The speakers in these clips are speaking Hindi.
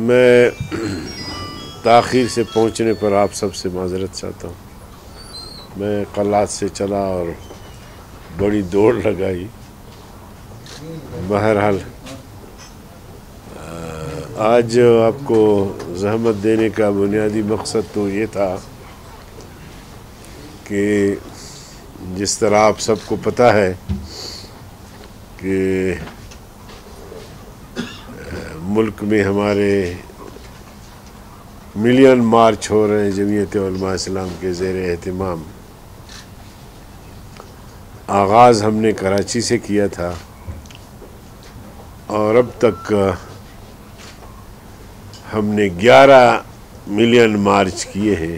मैं ताख़ीर से पहुंचने पर आप सबसे माज़रत चाहता हूँ। मैं कलात से चला और बड़ी दौड़ लगाई। बहरहाल आज आपको ज़हमत देने का बुनियादी मकसद तो ये था कि जिस तरह आप सबको पता है कि मुल्क में हमारे मिलियन मार्च हो रहे हैं जमीयत उलमा इस्लाम के ज़ेर एहतिमाम। आगाज़ हमने कराची से किया था और अब तक हमने 11 मिलियन मार्च किए हैं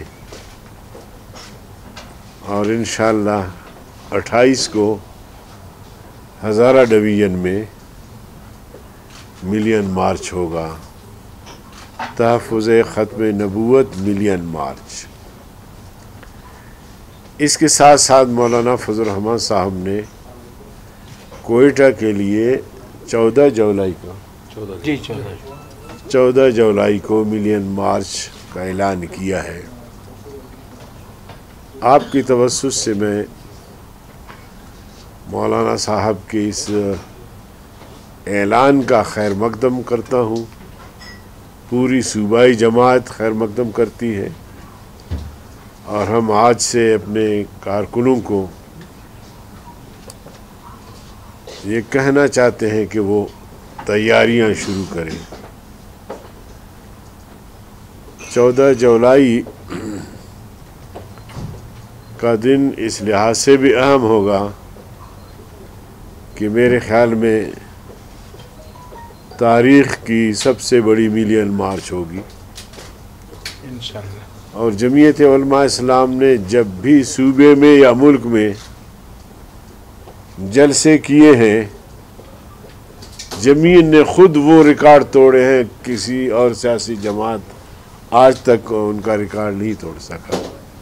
और इंशाअल्लाह 28 को हज़ारा डिवीज़न में मिलियन मार्च होगा। तहफ़्फ़ुज़ ख़त्म नबूवत मिलियन मार्च। इसके साथ साथ मौलाना फजल रहमान साहब ने कोयटा के लिए 14 जुलाई को मिलियन मार्च का ऐलान किया है। आपकी तवस्सुस से मैं मौलाना साहब के इस ऐलान का खैर मकदम करता हूँ। पूरी सूबाई जमात खैर मकदम करती है और हम आज से अपने कारकुनों को ये कहना चाहते हैं कि वो तैयारियां शुरू करें। 14 जुलाई का दिन इस लिहाज से भी अहम होगा कि मेरे ख्याल में तारीख़ की सबसे बड़ी मिलियन मार्च होगी इंशाअल्लाह। और जमीयत उलमा इस्लाम ने जब भी सूबे में या मुल्क में जलसे किए हैं, जमीन ने खुद वो रिकॉर्ड तोड़े हैं। किसी और सियासी जमात आज तक उनका रिकॉर्ड नहीं तोड़ सका।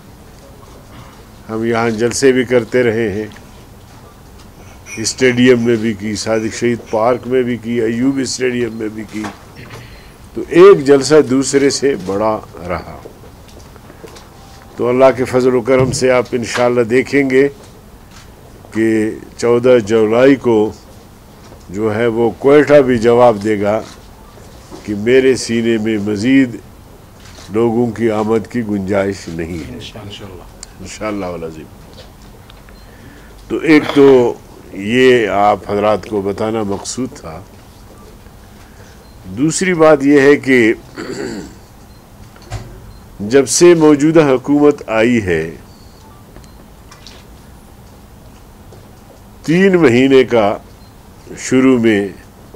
हम यहाँ जलसे भी करते रहे हैं, स्टेडियम में भी की, सादिक शहीद पार्क में भी की, अयूब स्टेडियम में भी की। तो एक जलसा दूसरे से बड़ा रहा। तो अल्लाह के फजल करम से आप इंशाअल्लाह देखेंगे कि 14 जुलाई को जो है वो कोयटा भी जवाब देगा कि मेरे सीने में मज़ीद लोगों की आमद की गुंजाइश नहीं है इंशाअल्लाह वल अज़ीम। तो एक तो ये आप हजरात को बताना मकसूद था। दूसरी बात यह है कि जब से मौजूदा हुकूमत आई है 3 महीने का शुरू में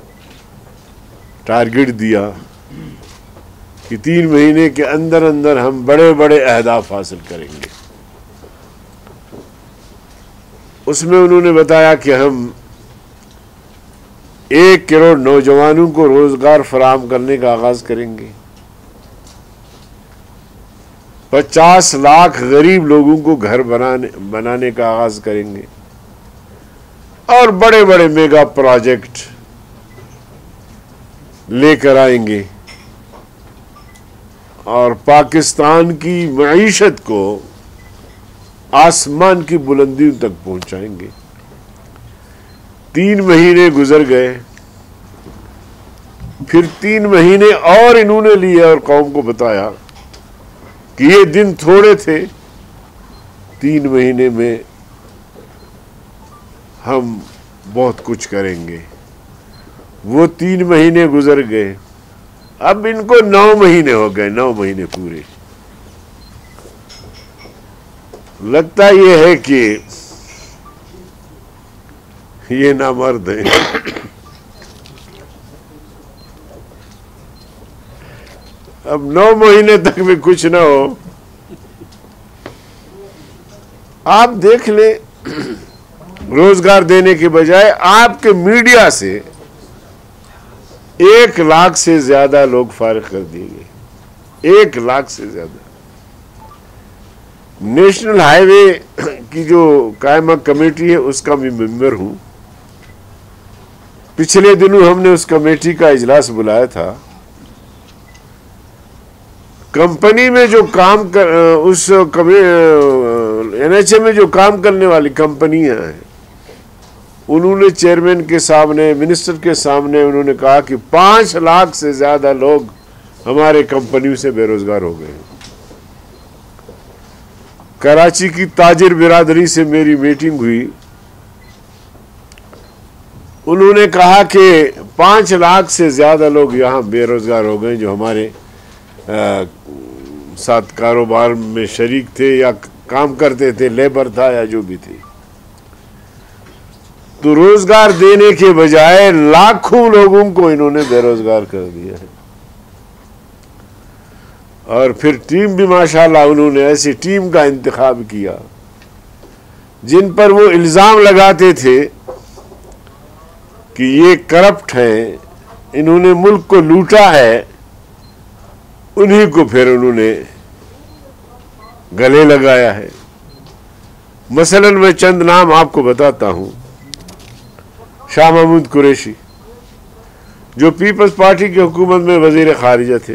टारगेट दिया कि 3 महीने के अंदर अंदर हम बड़े बड़े अहदाफ हासिल करेंगे। उसमें उन्होंने बताया कि हम 1 करोड़ नौजवानों को रोजगार फराहम करने का आगाज करेंगे, 50 लाख गरीब लोगों को घर बनाने का आगाज करेंगे और बड़े बड़े मेगा प्रोजेक्ट लेकर आएंगे और पाकिस्तान की मईशत को आसमान की बुलंदियों तक पहुंचाएंगे। 3 महीने गुजर गए, फिर 3 महीने और इन्होंने लिए और कौम को बताया कि ये दिन थोड़े थे, 3 महीने में हम बहुत कुछ करेंगे। वो 3 महीने गुजर गए, अब इनको 9 महीने हो गए, 9 महीने पूरे। लगता यह है कि ये नामर्द है। अब 9 महीने तक भी कुछ ना हो। आप देख ले, रोजगार देने के बजाय आपके मीडिया से 1 लाख से ज्यादा लोग फारिग कर दिए गए, 1 लाख से ज्यादा। नेशनल हाईवे की जो कायमा कमेटी है उसका भी मेंबर हूं। पिछले दिनों हमने उस कमेटी का इजलास बुलाया था कंपनी में जो काम कर उस NHA में जो काम करने वाली कंपनियां हैं, उन्होंने चेयरमैन के सामने, मिनिस्टर के सामने उन्होंने कहा कि 5 लाख से ज्यादा लोग हमारे कंपनियों से बेरोजगार हो गए। कराची की ताजिर बिरादरी से मेरी मीटिंग हुई, उन्होंने कहा कि 5 लाख से ज्यादा लोग यहाँ बेरोजगार हो गए जो हमारे साथ कारोबार में शरीक थे या काम करते थे, लेबर था या जो भी थे। तो रोजगार देने के बजाय लाखों लोगों को इन्होंने बेरोजगार कर दिया है। और फिर टीम भी माशाल्लाह उन्होंने ऐसी टीम का इंतखाब किया जिन पर वो इल्जाम लगाते थे कि ये करप्ट हैं, इन्होंने मुल्क को लूटा है, उन्हीं को फिर उन्होंने गले लगाया है। मसलन मैं चंद नाम आपको बताता हूं। शाह महमूद कुरैशी जो पीपल्स पार्टी की हुकूमत में वजीर खारिजा थे,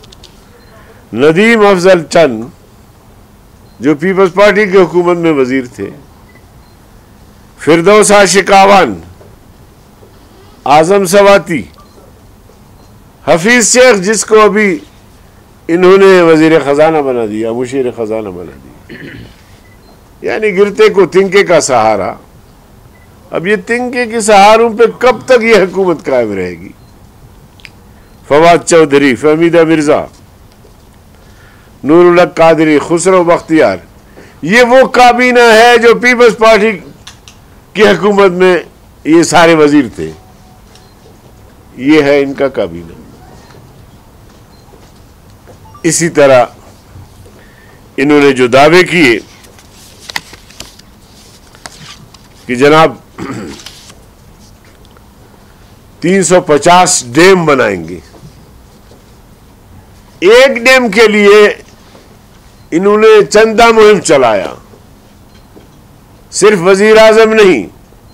नदीम अफजल चंद जो पीपल्स पार्टी की हुकूमत में वजीर थे, फिरदौस आशिकावान, आजम सवाती, हफीज शेख जिसको अभी इन्होंने वजीर खजाना बना दिया, मुशीर खजाना बना दिया, यानी गिरते को तिनके का सहारा। अब ये तिनके के सहारों पे कब तक ये हुकूमत कायम रहेगी? फवाद चौधरी, फहमीदा मिर्जा, नूरुल हक कादरी, खुसरो बख्तियार, ये वो काबीना है जो पीपल्स पार्टी की हुकूमत में ये सारे वजीर थे। ये है इनका काबीना। इसी तरह इन्होंने जो दावे किए कि जनाब 350 डैम बनाएंगे, एक डैम के लिए इन्होंने चंदा मुहिम चलाया। सिर्फ वजीर आजम नहीं,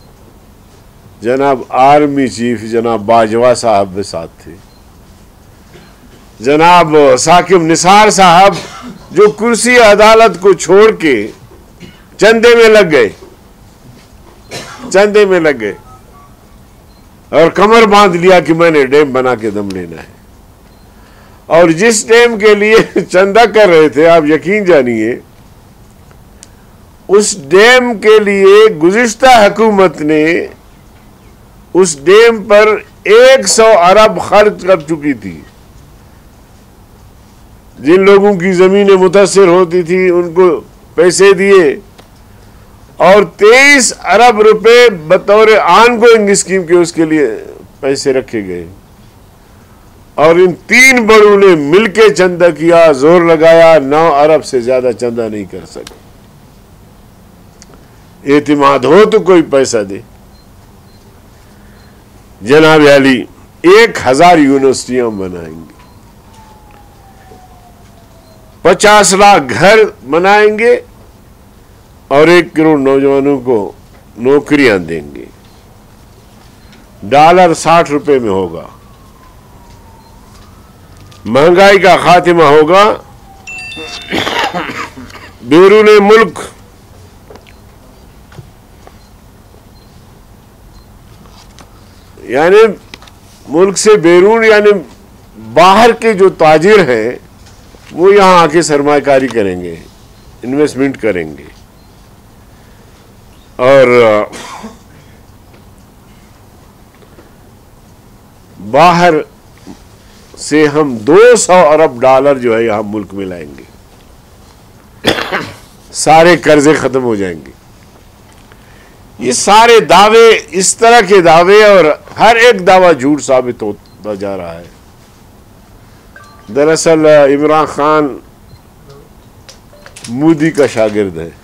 जनाब आर्मी चीफ जनाब बाजवा साहब भी साथ थे, जनाब साकिब निसार साहब जो कुर्सी अदालत को छोड़ के चंदे में लग गए, चंदे में लग गए और कमर बांध लिया कि मैंने डैम बना के दम लेना है। और जिस डैम के लिए चंदा कर रहे थे, आप यकीन जानिए, उस डैम के लिए गुज़िश्ता हुकूमत ने उस डैम पर 100 अरब खर्च कर चुकी थी। जिन लोगों की जमीनें मुतासिर होती थी उनको पैसे दिए और 23 अरब रुपए बतौर ऑनगोइंग स्कीम के उसके लिए पैसे रखे गए। और इन 3 बड़ों ने मिलकर चंदा किया, जोर लगाया, 9 अरब से ज्यादा चंदा नहीं कर सके। एतिमाद हो तो कोई पैसा दे। जनाब अली 1000 यूनिवर्सिटियां बनाएंगे, 50 लाख घर बनाएंगे और 1 करोड़ नौजवानों को नौकरियां देंगे। डॉलर 60 रुपए में होगा, महंगाई का खात्मा होगा, बैरून मुल्क यानी मुल्क से बैरून यानी बाहर के जो ताजिर हैं वो यहां आके सरमायाकारी करेंगे, इन्वेस्टमेंट करेंगे। और बाहर से हम 200 अरब डॉलर जो है यहां मुल्क में लाएंगे। सारे कर्जे खत्म हो जाएंगे। ये सारे दावे, इस तरह के दावे, और हर एक दावा झूठ साबित होता जा रहा है। दरअसल इमरान खान मोदी का शागिर्द है।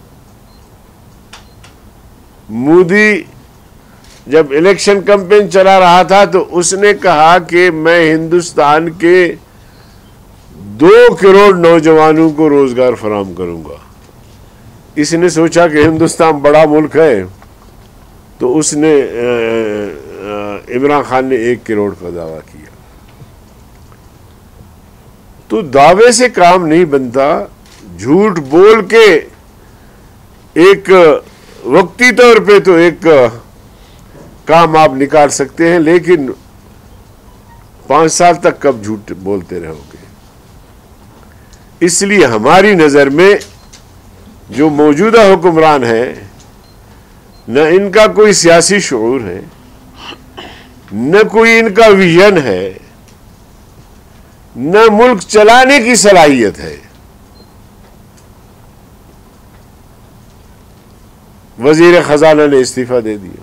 मोदी जब इलेक्शन कैंपेन चला रहा था तो उसने कहा कि मैं हिंदुस्तान के 2 करोड़ नौजवानों को रोजगार फराहम करूंगा। इसने सोचा कि हिंदुस्तान बड़ा मुल्क है तो उसने इमरान खान ने 1 करोड़ का दावा किया। तो दावे से काम नहीं बनता। झूठ बोल के एक वक्ती तौर पे तो एक काम आप निकाल सकते हैं, लेकिन 5 साल तक कब झूठ बोलते रहोगे? इसलिए हमारी नजर में जो मौजूदा हुक्मरान है, न इनका कोई सियासी शऊर है, न कोई इनका विजन है, न मुल्क चलाने की सलाहियत है। वजीर खजाना ने इस्तीफा दे दिया,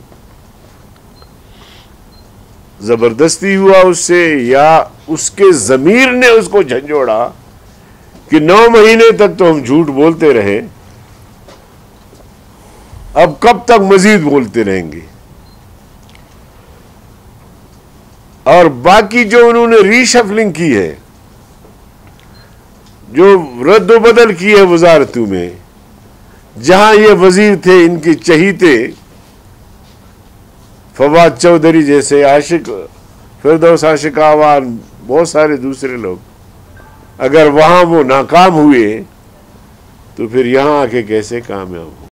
जबरदस्ती हुआ उससे या उसके जमीर ने उसको झंझोड़ा कि 9 महीने तक तो हम झूठ बोलते रहे, अब कब तक मजीद बोलते रहेंगे। और बाकी जो उन्होंने रीशफलिंग की है, जो रद्द-ओ-बदल की है वजारतों में, जहां ये वजीर थे इनके चहीते फवाद चौधरी जैसे, आशिक फिरदौस आशिक आवान, बहुत सारे दूसरे लोग, अगर वहां वो नाकाम हुए तो फिर यहां आके कैसे कामयाब हो?